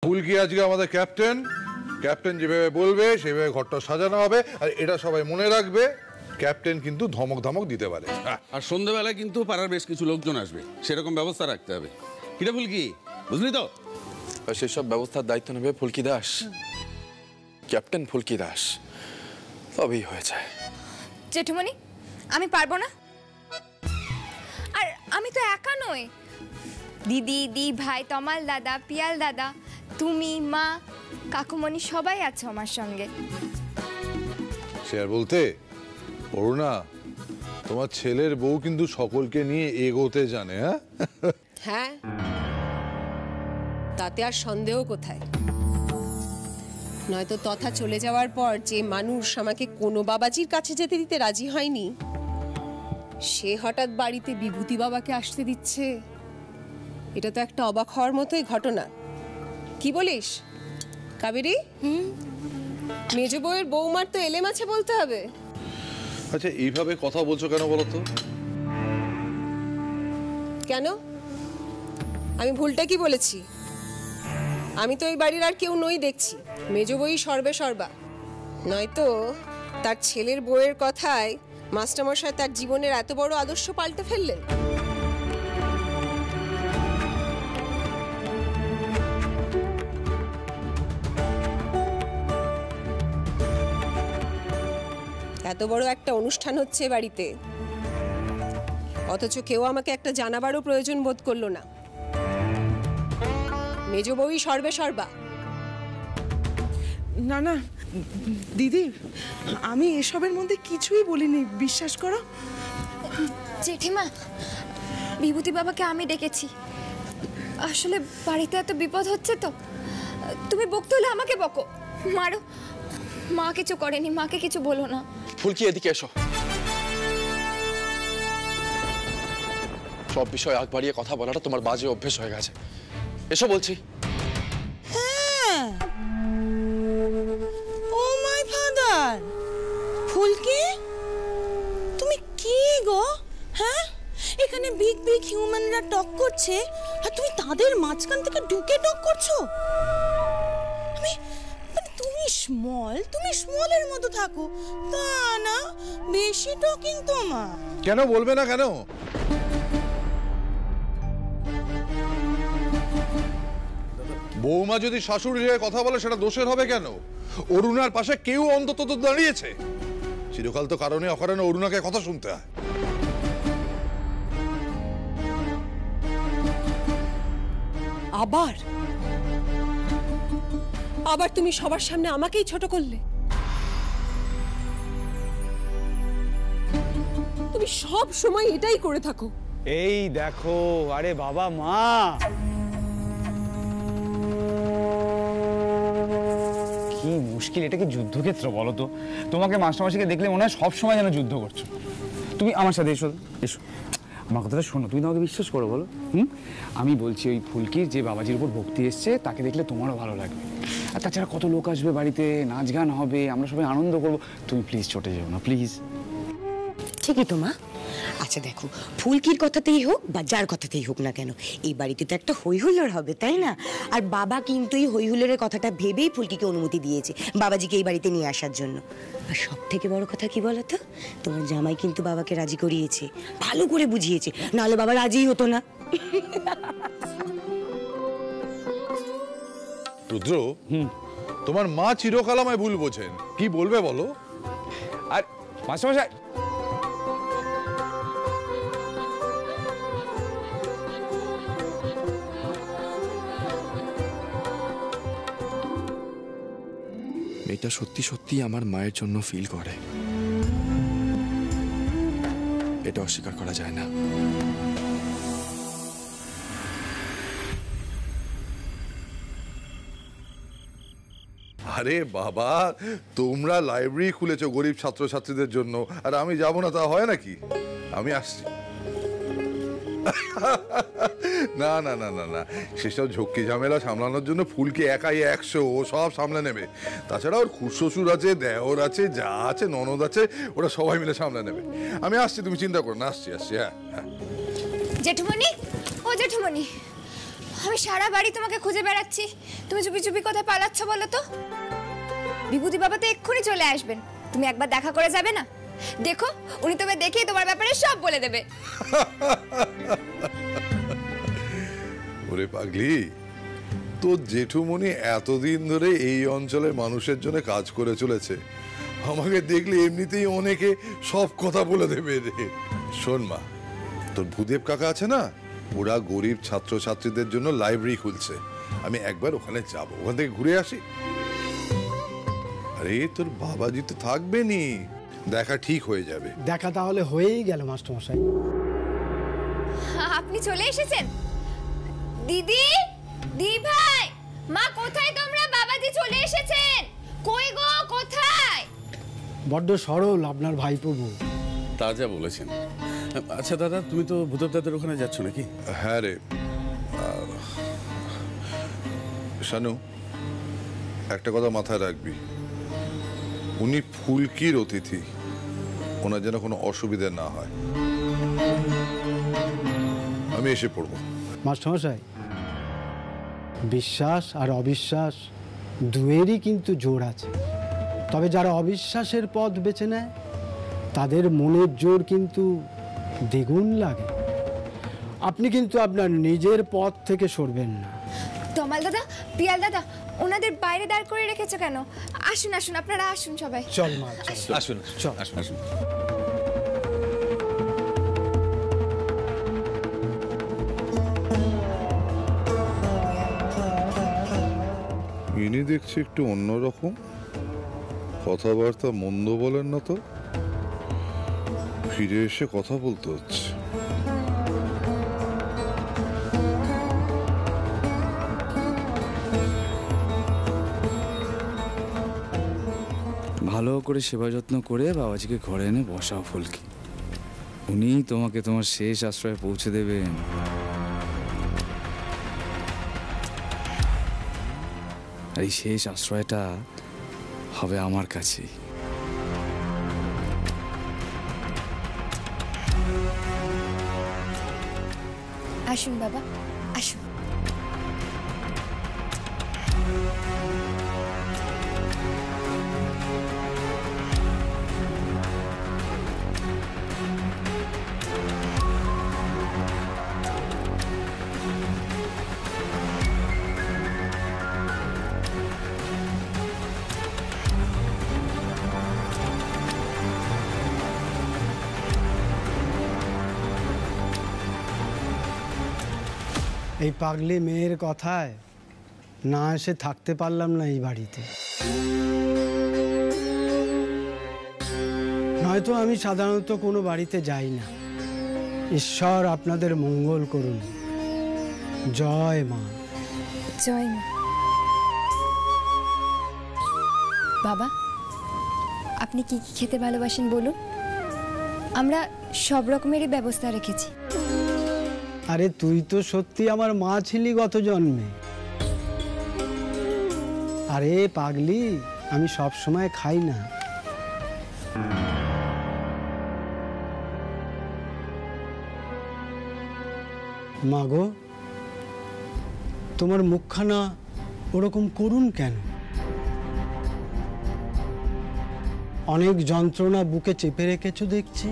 ফুলকি আজকে আমাদের captain. Captain যেভাবে বলবে সেভাবে ঘরটা সাজানো হবে। আর এটা সবাই মনে রাখবে, ক্যাপ্টেন কিন্তু ধমক ধমক দিতে পারে। আর সন্ধ্যাবেলায় কিন্তু পাড়ার বেশ কিছু লোকজন আসবে, সেরকম ব্যবস্থা রাখতে হবে। কিটা ফুলকি, বুঝলি তো? সেসব ব্যবস্থার দায়িত্ব নেবে ফুলকি দাস, ক্যাপ্টেন ফুলকি দাস। তবেই হয়ে যায়। জেঠুমনি, আমি পারবো না। আর আমি তো একা নই, দিদি, দি ভাই, তমাল দাদা, পিয়াল দাদা, তুমি, মা, কাকুমণি সবাই আছো আমার সঙ্গে। সে আর বলতে অরুণা, তোমার ছেলের বউ কিন্তু সকলকে নিয়ে এগোতে জানে। হ্যাঁ, তাতে আর সন্দেহ কোথায়? নয়তো তথা চলে যাওয়ার পর যে মানুষ আমাকে কোনো বাবাজির কাছে যেতে দিতে রাজি হয়নি, সে হঠাৎ বাড়িতে বিভূতি বাবাকে আসতে দিচ্ছে। এটা তো একটা অবাক হওয়ার মতোই ঘটনা। কি বলিস কাবেরী? মেজ বউয়ের বৌমার তো এলেম আছে বলতে হবে। আচ্ছা, এইভাবে কথা বলছো কেন বলো তো? কেন? আমি ভুলটা কি বলেছি? আমি তো এই বাড়ির আর কেউ নই দেখছি, মেজ বই সর্বে সর্বা। নয়তো তার ছেলের বউয়ের কথায় মাস্টারমশাই তার জীবনের এত বড় আদর্শ পাল্টে ফেললেন। এত বড় একটা অনুষ্ঠান হচ্ছে বাড়িতে, অথচ কেউ আমাকে একটা জানাবারও প্রয়োজন বোধ করলো না। মেজ বউই সর্বে সর্বা। না না দিদি, আমি এসবের মধ্যে কিছুই বলিনি, বিশ্বাস করো। জেঠিমা, বিভূতি বাবাকে আমি ডেকেছি। আসলে বাড়িতে এত বিপদ হচ্ছে তো, তুমি বকতে হলে আমাকে বকো, মারো। মা কিছু করেনি, মাকে কিছু বলো না। ফুলকি এদিকে এসো। সব বিষয়ে আগ বাড়িয়ে কথা বলাটা তোমার বাজে অভ্যেস হয়ে গেছে। এসো বলছি। হ্যাঁ, ও মাই ফাদার, ফুলকি তুমি কি গো? হ্যাঁ, এখানে বিগ বিগ হিউম্যানরা টক করছে আর তুমি তাদের মাঝখান থেকে ঢুকে টক করছো। তুমি স্মলের মতো থাকো, তা না বেশি টকিং তোমার। কেন বলবে না কেন? বৌমা যদি শাশুড়ি হয়ে কথা বলে সেটা দোষের হবে কেন? অরুণার পাশে কেউ অন্তত তো দাঁড়িয়েছে। চিরকাল তো কারণে অকারণে অরুণাকে কথা শুনতে হয়। আবার আবার তুমি সবার সামনে আমাকেই ছোট করলে। তুমি সব সময় এটাই করে থাকো। এই দেখো, আরে বাবা মা, কি মুশকিল। এটা কি যুদ্ধক্ষেত্র বলো তো? তোমাকে মাস্টারমশাইকে দেখলে মনে হয় সবসময় যেন যুদ্ধ করছো। তুমি আমার সাথে এসো, এসো, আমার কথাটা শোনো। তুমি তোমাকে বিশ্বাস করো বলো? আমি বলছি, ওই ফুলকির যে বাবাজির উপর ভক্তি এসছে, তাকে দেখলে তোমারও ভালো লাগবে। আর তাছাড়া কত লোক আসবে বাড়িতে, নাচ গান হবে, আমরা সবাই আনন্দ করবো। তুমি প্লিজ চটে যাও না, প্লিজ। ঠিকই তো মা। আচ্ছা দেখো, ফুলকির কথাতেই হোক বা যার কথাতেই হোক না কেন, এই বাড়িতে তো একটা হই হুল্লোড় হবে, তাই না? আর বাবা কিন্তু এই হই হুল্লোড়ের কথাটা ভেবেই ফুলকিকে অনুমতি দিয়েছে বাবাজিকে এই বাড়িতে নিয়ে আসার জন্য। আর সব থেকে বড় কথা কি বলো তো, তোমার জামাই কিন্তু বাবাকে রাজি করিয়েছে, ভালো করে বুঝিয়েছে, নাহলে বাবা রাজিই হতো না। রুদ্র, তোমার মা চিরকাল আমায় ভুল বোঝেন, কি বলবে বলো? আর মাস্টারমশাই, মেয়েটা সত্যি সত্যি আমার মায়ের জন্য ফিল করে, এটা অস্বীকার করা যায় না। আরে বাবা, তোমরা লাইব্রেরি খুলেছো গরিব ছাত্রছাত্রীদের জন্য, আর আমি যাবো না তা হয় নাকি? আমি আসছি। না না না না না, সেসব ঝক্কি ঝামেলা সামলানোর জন্য ফুলকি একাই 100, ও সব সামলে নেবে। তাছাড়া ওর খুড়শ্বশুর আছে, দেওর আছে, যা আছে, ননদ আছে, ওরা সবাই মিলে সামলে নেবে। আমি আসছি, তুমি চিন্তা করো না, আসছি আসছি। হ্যাঁ হ্যাঁ। জেঠুমনি, ও জেঠুমনি, আমি সারা বাড়ি তোমাকে খুঁজে বেড়াচ্ছি, তুমি চুপি চুপি কোথায় পালাচ্ছ বলো তো? বিভূতি বাবা তো এক্ষুনি চলে আসবেন, তুমি একবার দেখা করে যাবে না? দেখো উনি তবে দেখেই তোমার ব্যাপারে সব বলে দেবে। ওরে পাগলি, তোর জেঠুমনি এতদিন ধরে এই অঞ্চলের মানুষের জন্য কাজ করে চলেছে, আমাকে দেখলে এমনিতেই অনেকে সব কথা বলে দেবে রে। শোন মা, তোর ভূদেব কাকা আছে না, ওরা গরিব ছাত্রছাত্রীদের জন্য লাইব্রেরি খুলছে, আমি একবার ওখানে যাব, ওখান থেকে ঘুরে আসি। আরে তোর বাবাজি তো থাকবে নি, দেখা ঠিক হয়ে যাবে। দেখা তাহলে হয়েই গেল মাস্টারমশাই। আপনি চলে এসেছেন? দিদি, দি ভাই, মা কোথায় তোমরা? বাবাজি চলে এসেছেন। কই গো, কোথায়? বড্ড সরল আপনার ভাইপো বউ। তা যা বলেছেন। আচ্ছা দাদা, তুমি তো ভূদেব দাদার ওখানে যাচ্ছ নাকি? হ্যাঁ রে শানু, একটা কথা মাথায় রাখবি, উনি ফুলকির অতিথি, ওনার যেন কোনো অসুবিধা না হয়। আমি এসে পড়ব। মাস্টারমশাই, বিশ্বাস আর অবিশ্বাস দুয়েরই কিন্তু জোর আছে, তবে যারা অবিশ্বাসের পথ বেছে নেয় তাদের মনের জোর কিন্তু দ্বিগুণ লাগে। আপনি কিন্তু আপনার নিজের পথ থেকে সরবেন না। তমাল দাদা, পিয়াল দাদা, ওনাদের বাইরে দাঁড় করে রেখেছো কেন? আসুন আসুন, আপনারা আসুন সবাই। চল মা, আসুন চল। আসুন আসুন। ইনি দেখছি একটু অন্যরকম, কথাবার্তা মন্দ বলেন না তো, ফিরে এসে কথা বলতে হচ্ছে। ভালো করে সেবা যত্ন করে বাবাজিকে ঘরে এনে বসাও ফুলকি, উনি তোমাকে তোমার শেষ আশ্রয়ে পৌঁছে দেবেন। আর এই শেষ আশ্রয়টা হবে আমার কাছেই। আসুন বাবা, আসুন। এই পাগলি মেয়ের কথায় না এসে থাকতে পারলাম না এই বাড়িতে। নয়তো আমি সাধারণত কোনো বাড়িতে যাই না। ঈশ্বর আপনাদের মঙ্গল করুন। জয় মা। জয় মা। বাবা, আপনি কি কি খেতে ভালোবাসেন বলুন, আমরা সব রকমেরই ব্যবস্থা রেখেছি। আরে তুই তো সত্যি আমার মা ছিলি গত জন্মে। আরে পাগলি, আমি সব সময় খাই না। মা গো, তোমার মুখখানা ওরকম করুন কেন? অনেক যন্ত্রণা বুকে চেপে রেখেছো দেখছি।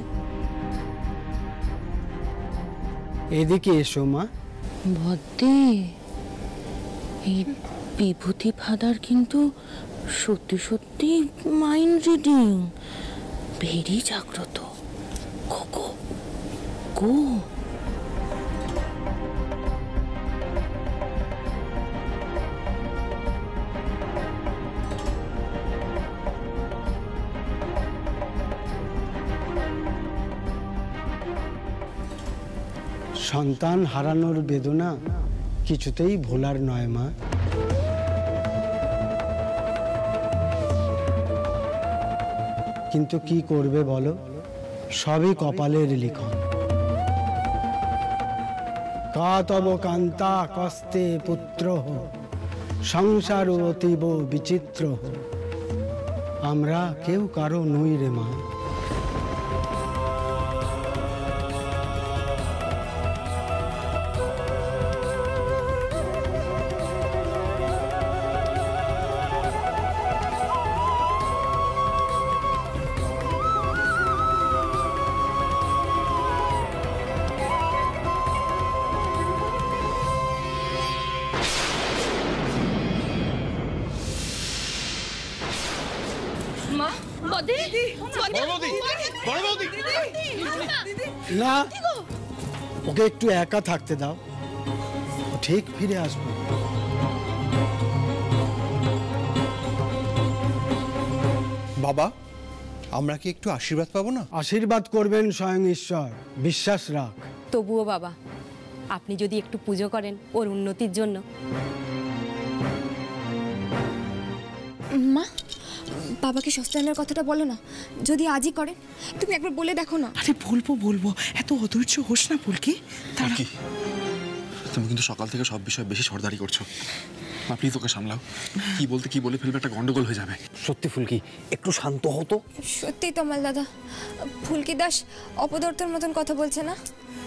এদিকে এসো মা। বদ্দি, এই বিভূতি ফাদার কিন্তু সত্যি সত্যি মাইন্ড রিডিং, ভেরি জাগ্রত। গো গো গো। সন্তান হারানোর বেদনা কিছুতেই ভোলার নয় মা। কিন্তু কি করবে বলো, সবই কপালের লিখন। কা তব কান্তা কস্তে পুত্র সংসার অতীব বিচিত্র। আমরা কেউ কারো নই রে মা। মা বদে না, ওকে একটু একা থাকতে দাও, ও ঠিক ফিরে আসবে। বাবা, আমরা কি একটু আশীর্বাদ পাবো না? আশীর্বাদ করবেন স্বয়ং ঈশ্বর, বিশ্বাস রাখ। তবুও বাবা, আপনি যদি একটু পুজো করেন ওর উন্নতির জন্য। মা, বাবাকে সস্তায়নের কথাটা বলো না, যদি আজই করেন। তুমি একবার বলে দেখো না। আরে বলবো, এত অধৈর্য হোস না ফুলকি। কি তুমি কিন্তু সকাল থেকে সব বিষয়ে বেশি সর্দারি করছো। আপনি তোকে সামলাও, কি বলতে কি বলে ফেলবে, একটা গন্ডগোল হয়ে যাবে। সত্যি ফুলকি, একটু শান্ত হতো। সত্যি তমাল দাদা, ফুলকি দাস অপদার্থের মতন কথা বলছে না?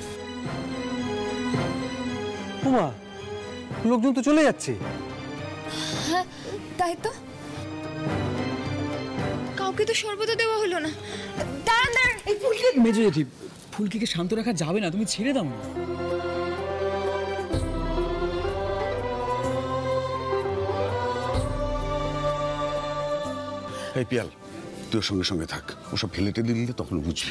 ওমা, লোকজন তো চলে যাচ্ছে। হ্যাঁ তাই তো, কাউকে তো সর্বদা দেওয়া হলো না। দাঁড়ান দাঁড়ান, এই ফুলকি। মেজো জেঠি, ফুলকিকে শান্ত রাখা যাবে না, তুমি ছেড়ে দাও না। এই পিয়াল, তুই ওর সঙ্গে সঙ্গে থাক, ওসব ফেলে টেলে দিলে তখন বুঝবি।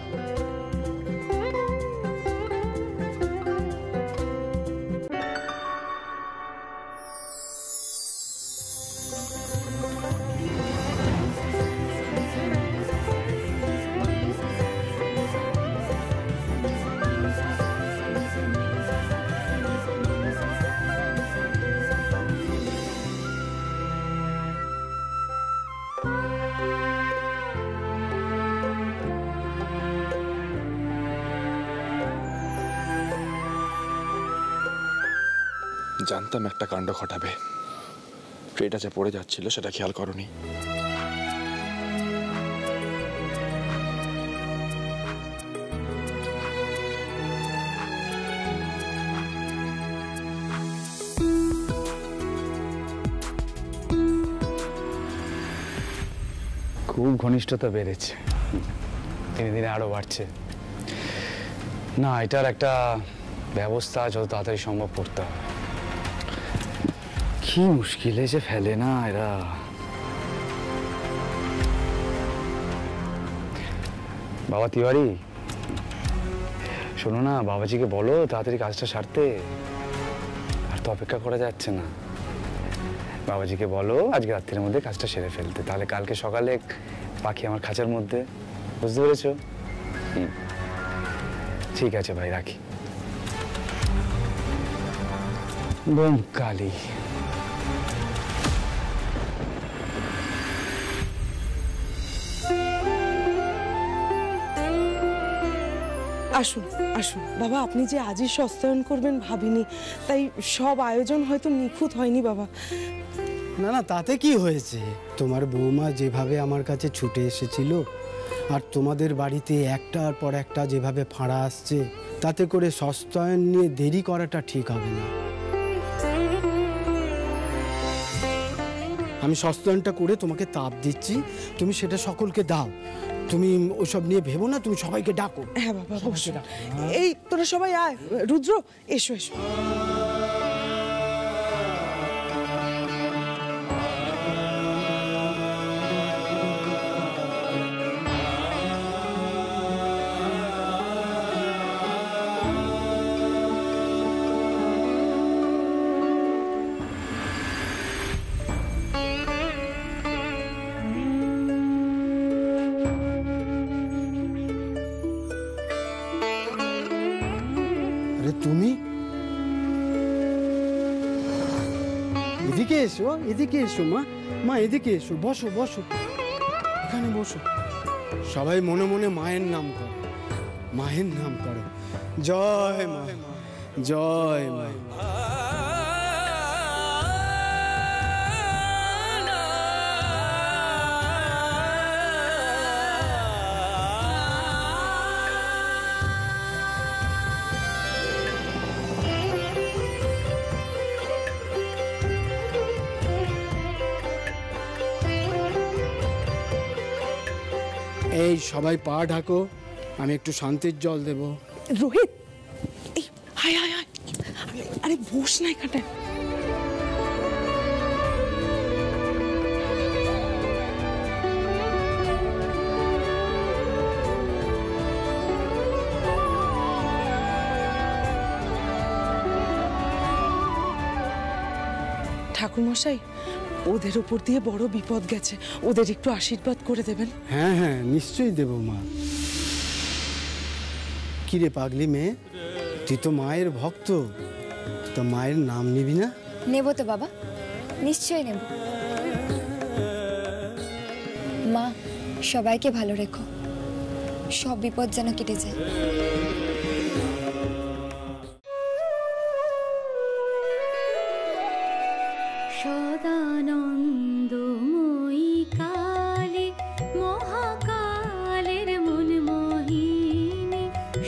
জানতাম একটা কাণ্ড ঘটাবে। ট্রেটা যে পড়ে যাচ্ছিল সেটা খেয়াল করনি। খুব ঘনিষ্ঠতা বেড়েছে, দিনে দিনে আরো বাড়ছে। না, এটার একটা ব্যবস্থা যত তাড়াতাড়ি সম্ভব করতে হবে। কি মুশকিলে যে ফেলে না এরা। বাবা তিওয়ারি, শোনো না, বাবাজিকে বলো তাড়াতাড়ি কাজটা সারতে, আর তো অপেক্ষা করা যাচ্ছে না। বাবাজিকে বলো আজকে রাত্রির মধ্যে কাজটা সেরে ফেলতে, তাহলে কালকে সকালে পাখি আমার খাঁচার মধ্যে। বুঝতে পেরেছো? ঠিক আছে ভাই, রাখি। বোম কালী। আসুন আসুন বাবা, আপনি যে আজই সস্তায়ন করবেন ভাবিনি, তাই সব আয়োজন হয়তো নিখুঁত হয়নি বাবা। না না, তাতে কি হয়েছে? তোমার বৌমা যেভাবে আমার কাছে ছুটে এসেছিল, আর তোমাদের বাড়িতে একটার পর একটা যেভাবে ফাঁড়া আসছে, তাতে করে সস্তায়ন নিয়ে দেরি করাটা ঠিক হবে না। আমি সস্তায়নটা করে তোমাকে তাপ দিচ্ছি, তুমি সেটা সকলকে দাও। তুমি ওসব নিয়ে ভেবো না, তুমি সবাইকে ডাকো। হ্যাঁ বাবা, অবশ্যই। এই তোরা সবাই আয়, রুদ্র এসো এসো। তুমি এদিকে এসো, এদিকে এসো মা, মা এদিকে এসো, বসো বসো, এখানে বসো। সবাই মনে মনে মায়ের নাম করো, মায়ের নাম করো। জয় মা, জয় মা। এই সবাই পা ঢাকো, আমি একটু শান্তির জল দেব। রোহিত, এই হায় হায় হায়, আরে বস না এখানটায়। ঠাকুরমশাই, ওদের উপর দিয়ে বড় বিপদ গেছে, ওদের একটু আশীর্বাদ করে দেবেন। হ্যাঁ হ্যাঁ, নিশ্চয়ই দেব মা। কিরে পাগলি মেয়ে, তুই তো মায়ের ভক্ত, তো মায়ের নাম নিবি না? নেব তো বাবা, নিশ্চয়ই নেব। মা, সবাইকে ভালো রেখো, সব বিপদ যেন কেটে যায়। সদানন্দময়ী কালে মহাকালের মন মোহিনী,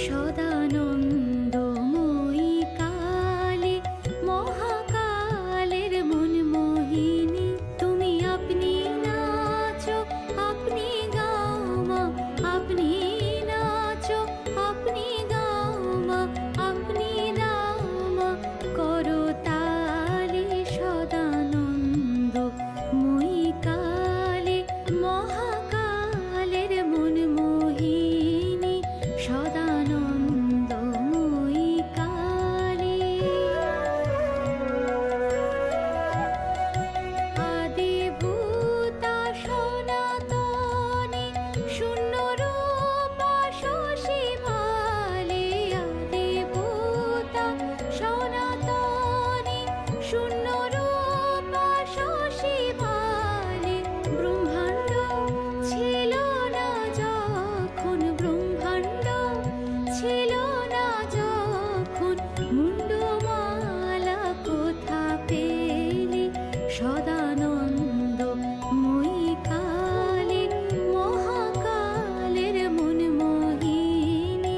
সদানন্দময়ী কালে মহাকালের মন মোহিনী, তুমি আপনি নাচো আপনি গাও মা, আপনি নাচো আপনি গাও মা, আপনি গাও মা, করো তালে সদানন্দময়ী কালে মহাকালের মন মোহিনী, সদানন্দময়ী কালে। আদিভূতা সনাতনী শূন্য রূপা শশী ভালে, আদিভূতা সনাতনী শূন্য রূপা শশী ভালে, ব্রহ্মাণ্ড ছিল না যখন, ব্রহ্মাণ্ড ছিল না যখন, মুন্ডমালা কোথা পেলে, সদানন্দময়ী কালে মহাকালের মন মোহিনী,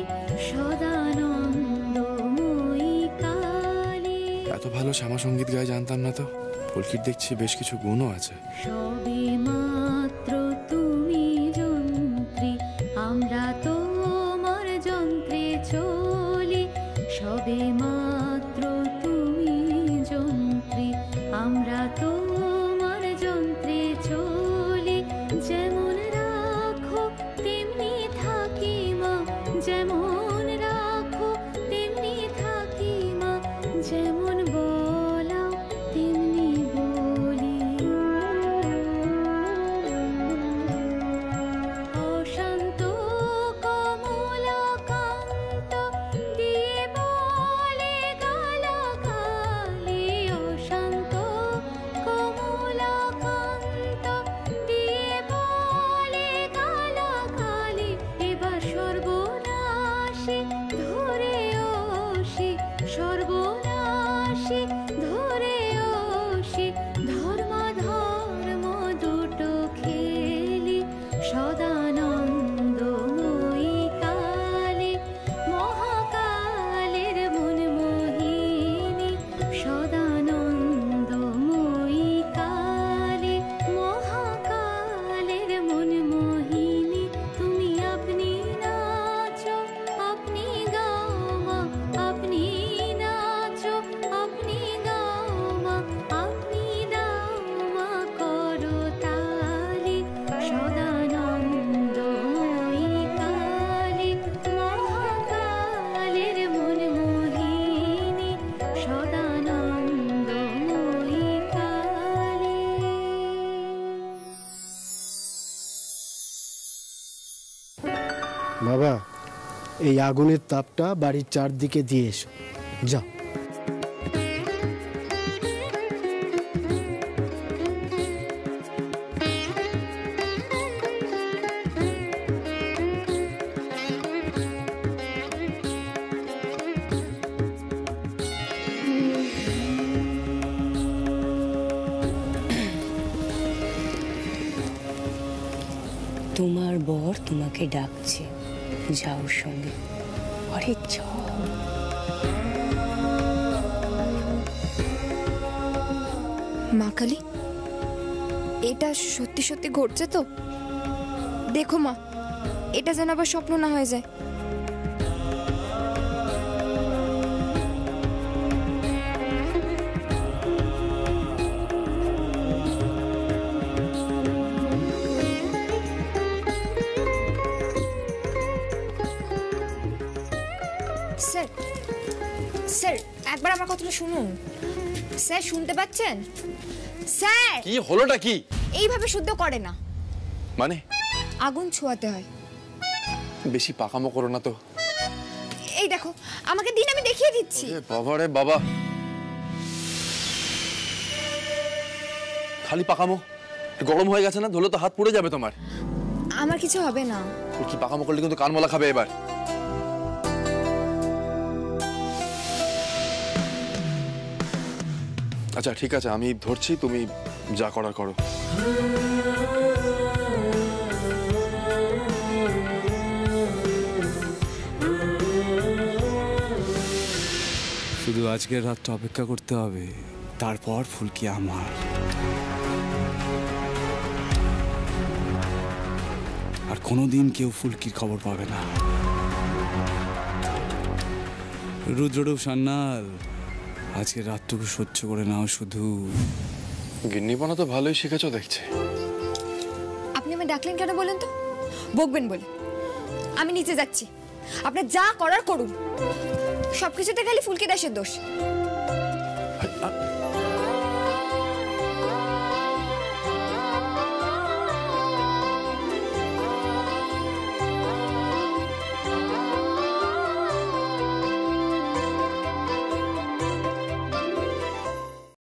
সদানন্দময়ী কালে। এত ভালো শ্যামা সঙ্গীত গায়ে জানতাম না তো। ফুলকির দেখছি বেশ কিছু গুণও আছে। সবে মাত্র তুমি যন্ত্রী, আমরা তোমার যন্ত্রে চলি, সবে মাত্র তুমি যন্ত্রী, আমরা তোমার যন্ত্রে চলি, যেমন রাখো তেমনি থাকি মা, যেমন রাখো তেমনি থাকি মা, যেমন বলাও তেমনি বলি। অশান্ত কমলাকান্ত দিয়ে বলে গালাগালি, অশান্ত কমলাকান্ত দিয়ে বলে গালাগালি, এবার সর্বনাশী ধরে ওসি, সর্বনাশী ধরে ওসি, ধর্মাধর্ম দুটো খেলি, সদানন্দময়ী কালে মহাকালের মন মোহিনী, সদানন্দময়ী কালে মহাকালের মন মোহিনী, তুমি আপনি নাচো আপনি গাও মা, আপনি নাচো আপনি গাও মা, আপনি দাও মা, করো তালি, সদানন্দময়ী কালে মহাকালের মন মোহিনী, সদানন্দময়ী কালে। বাবা, এই আগুনের তাপটা বাড়ির চারদিকে দিয়ে এসো, যাও। তোমার বর তোমাকে ডাকছে, যাও সঙ্গে। আরে যাও। মা কালী, এটা সত্যি সত্যি ঘটছে তো? দেখো মা, এটা যেন আবার স্বপ্ন না হয়ে যায়। স্যার, স্যার একবার আমার কথাটা শুনুন। স্যার শুনতে পাচ্ছেন? স্যার কি হলোটা কি? এইভাবে শুদ্ধ করে না, মানে আগুন ছোঁয়াতে হয়। বেশি পাকামো করো না তো। এই দেখো, আমাকে দিন, আমি দেখিয়ে দিচ্ছি। বাবা রে বাবা, খালি পাকামো। গরম হয়ে গেছে না, ধরলে তো হাত পুড়ে যাবে তোমার। আমার কিছু হবে না। কি পাকামো করলে কিন্তু কানমলা খাবে এবার। আচ্ছা ঠিক আছে, আমি ধরছি, তুমি যা করার করো। শুধু আজকের রাতটা অপেক্ষা করতে হবে, তারপর ফুলকি আমার। আর কোনোদিন কেউ ফুলকির খবর পাবে না। রুদ্ররূপ সান্যাল, আজকের রাতটুকু সহ্য করে নাও শুধু। গিন্নিপনা তো ভালোই শিখেছো দেখছি। আপনি আমায় ডাকলেন কেন বলেন তো? বকবেন বলে। আমি নিচে যাচ্ছি, আপনার যা করার করুন। সবকিছুতে খালি ফুলকি দাসের দোষ।